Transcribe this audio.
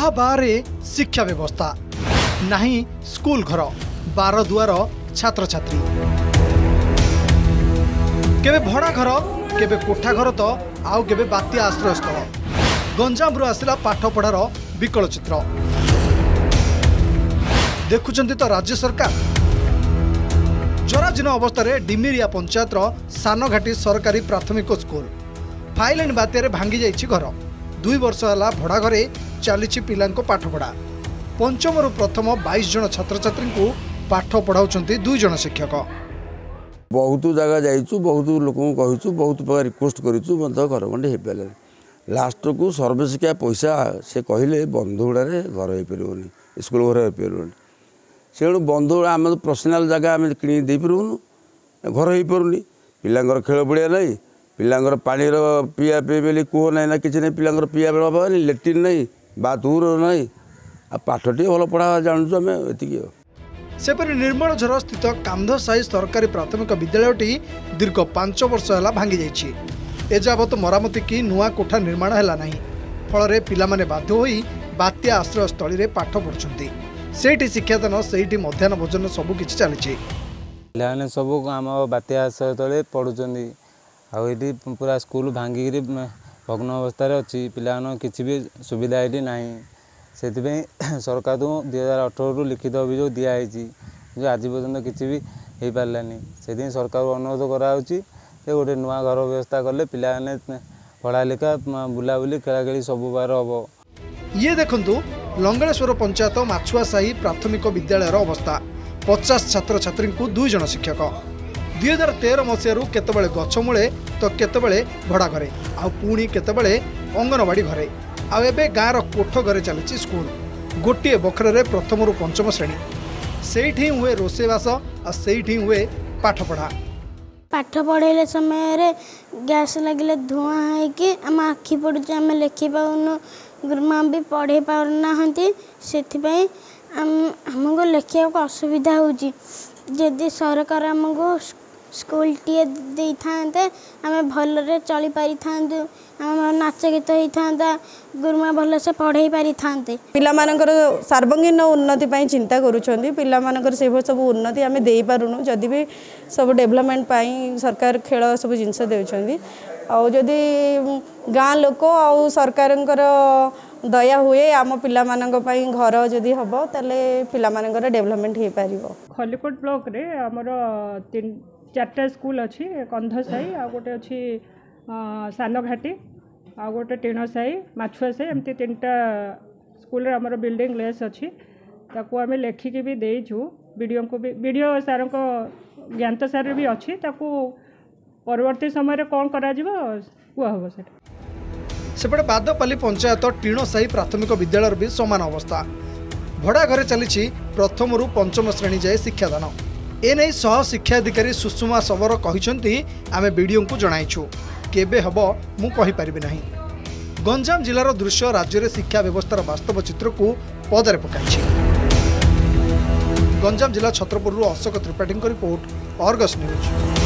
बारे शिक्षा व्यवस्था नहीं स्कूल घर बार दुआर छात्र छात्री केबे भड़ा घर केबे कोठा घर तो आउ केबे बात्या आश्रय स्थल गंजाम आसला पाठ पढ़ार विकल चित्र देखुचंती तो राज्य सरकार जराजीर्ण अवस्था डिमिरिया पंचायत सानघाटी सरकारी प्राथमिक स्कूल फाइलेन बात्यारे भांगी जाइछि घर 2 वर्ष है भड़ा घरे चली पिलांको पाठ पढ़ा पंचम रु प्रथम 22 जन छात्र छात्री को पाठ पढ़ाउछंती 2 जन शिक्षक बहुत जगह जाइछु बहुत लोक कहूँ बहुत प्रकार रिक्वेस्ट करूँ मतलब घर खंडे हो पारे लास्ट को सर्वशिक्षा पैसा से कहले बंधुड़ा घर हो पारे स्कूल घर हो पारे से बंधुड़ा आम पर्सनाल जगह आम कि दे पारूँ घर हो पारे पिलांर खेल पड़िया नहीं पिलांर पानीर पीआ पी बोली कूह ना ना किसी नहीं पिलांर पीआ बेड़ा लेट्रिन नहीं बाथरूम नहीं आ पाठटी भल पढ़ा जानूँ आम ये सेपरी निर्मल झर स्थित कांधसाई सरकारी प्राथमिक विद्यालयटी दीर्घ 5 वर्ष है भांगी जाइछि एजावत मरामती की नुआ कोठा निर्माण है नहीं फल पिलामाने बाध्य होई बात्या आश्रय स्थली रे पाठ पढ़ुछंती सेठी शिक्षादान सेठी मध्याह्न भोजन सबु किछि चलिछि पिलाने सब आम बात्या आश्रय स्थली पढ़ुछंती आ एठी पूरा स्कूल भांगी भग्न अवस्था अच्छी पिला किसी भी सुविधा ये नहीं से सरकार तो 2018 रु लिखित अभियोग दिखाई जो आज पर्यटन किसी भी हो पारानी से सरकार अनुरोध कराऊँगी गोटे नुआ घर व्यवस्था कले पिलाने पढ़ा लिखा बुलाबुली खेलाखेली सब बार हम ये देखंतु लंगलेश्वर पंचायत माछुआ साही प्राथमिक विद्यालय अवस्था 50 छात्र छात्री को 2 जन शिक्षक 2013 मसीह केतबेले गछमूले तो केतबेले भड़ा घरे आ पुणी केतबेले अंगनवाड़ी घरे आबे गाँव कोठ घरे चली स्कूल गोटे बखरे प्रथम रु पंचम श्रेणी से हुए रोषेबास आ हुए पाठ पढ़ा पाठ पढ़ेले समय गैस लगे धुआं है आम आखि पड़ुचे आम लिखि पाऊनु गुरुमा भी पढ़े पाना से आमको लिखा असुविधा होदी सरकार आमको स्कूल टी दे था आम भल चली पारि था आम नाच गीत होता गुरुमा भल से पढ़े पारि था पिलामानकर सर्वांगीन उन्नति चिंता करुँच पिलामानकर से सब उन्नति आम दे पारुनु जदि भी सब डेवलपमेंट सरकार खेल सब जिनस देउछंदी आदि गाँ लोक आ सरकार दया हुए आम पिलामानक घर जदि हम ताले पिलामानकर डेवलपमेंट हो पारिबो। खलीकोट ब्लॉक रे हमर 4टा स्कूल अच्छी कंधसाई आ गोटे अच्छी सानघाटी आ गोटे टीणसाई माछुआ साई एमती 3टा स्कूल रे हमर बिल्डिंग लेस अच्छी ताकू आम लेखिकी भी देइछु वीडियो को भी वीडियो सार को ज्ञात सार भी अच्छी ताकू परवर्ती समय कौन करा जिवो कुहब सेपटे बादपाली पंचायत टीणसाही प्राथमिक विद्यालय भी समान अवस्था भड़ा घरे चली प्रथम रु पंचम श्रेणी जाए शिक्षादान एने सह शिक्षा अधिकारी सुषमा सबर कहते आम वीडियो को जणाइछु केबे हब मु कहि परिबे नाही। गंजाम जिलार दृश्य राज्य में शिक्षा व्यवस्थार वास्तव चित्र को पदारे पकाइछि। गंजाम जिला Chhatrapur Ashok Tripathi report Argus news.